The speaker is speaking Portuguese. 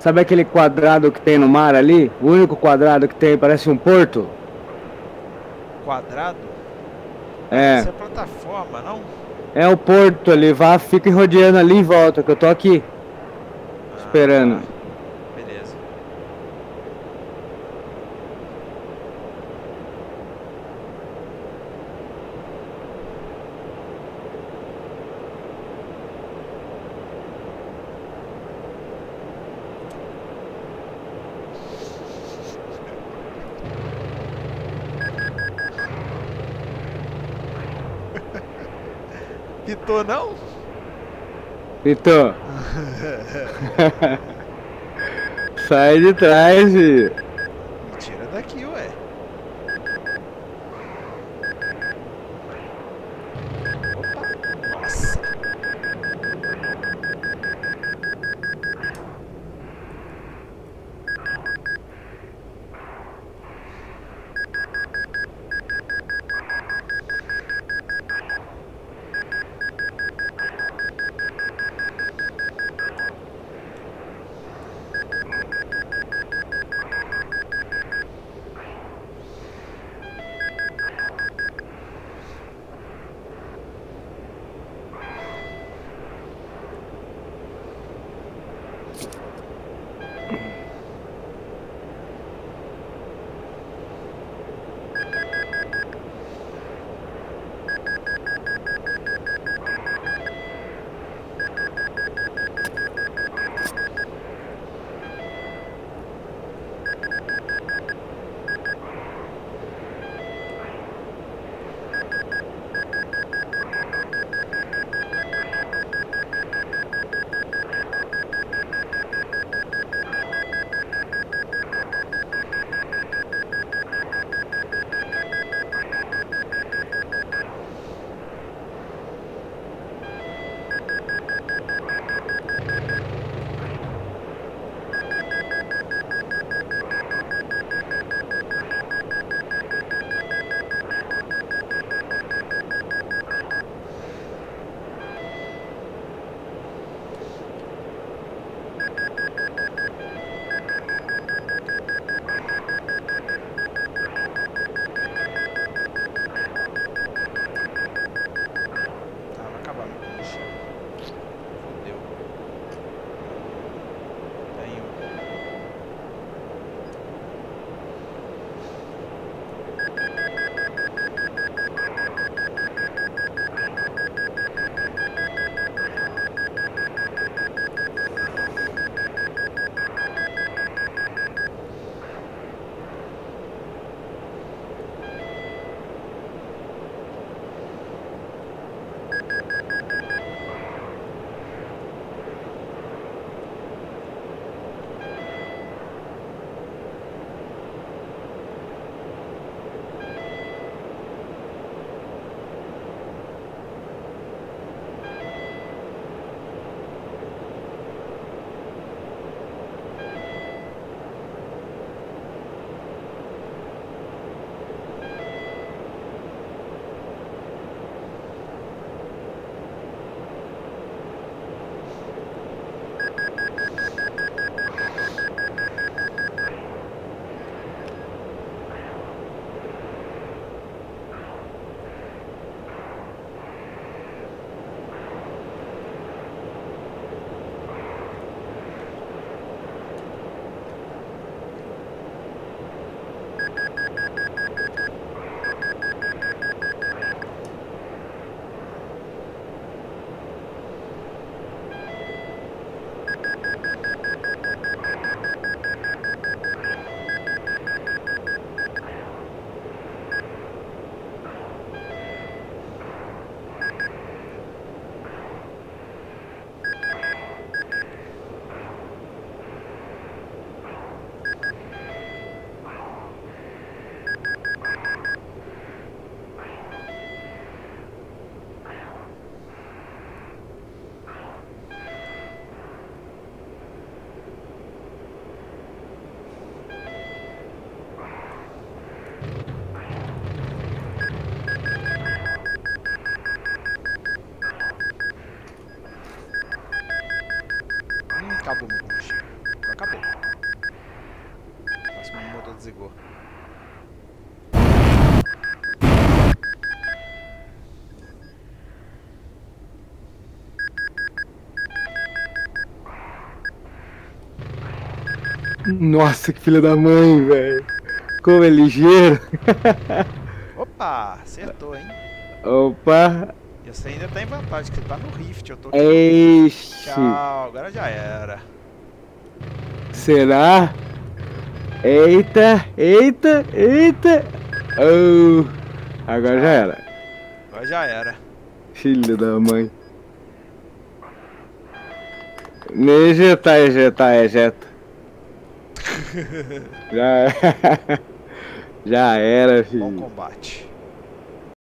Sabe aquele quadrado que tem no mar ali? O único quadrado que tem, parece um porto? Quadrado? É. Isso é plataforma, não? É o porto ali, vá, fica rodeando ali e volta, que eu tô aqui. Esperando. Tá. Beleza. Pitou não? Pitou. Sai de trás, filho. Me tira daqui, ué. Opa. Nossa. Acabou meu combustível. Acabou. Nossa, que filha da mãe, velho. Como é ligeiro. Opa, acertou, hein? Opa. E você ainda tá em vantagem, que você tá no Rift. Eu tô aqui. Eixe. Tchau, agora já era. Será? Eita, eita, eita. Oh. Agora já era. Agora já era. Filho da mãe. Nem ejetar, ejeta. Já, já era, Bom filho. combate.